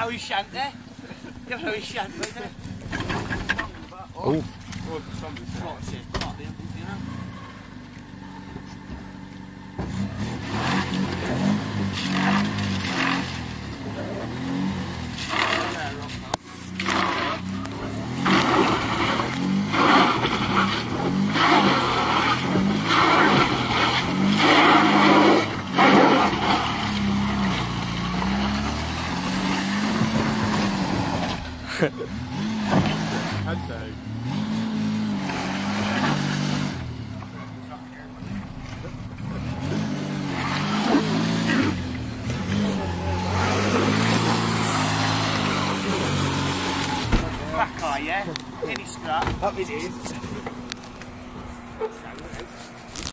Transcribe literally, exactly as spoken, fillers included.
how he shan't there. You know he shan't right there. Oh. Oh, somebody's got it. Got it, you know. I'd say. Back eye, yeah? Any scrap. Up it is.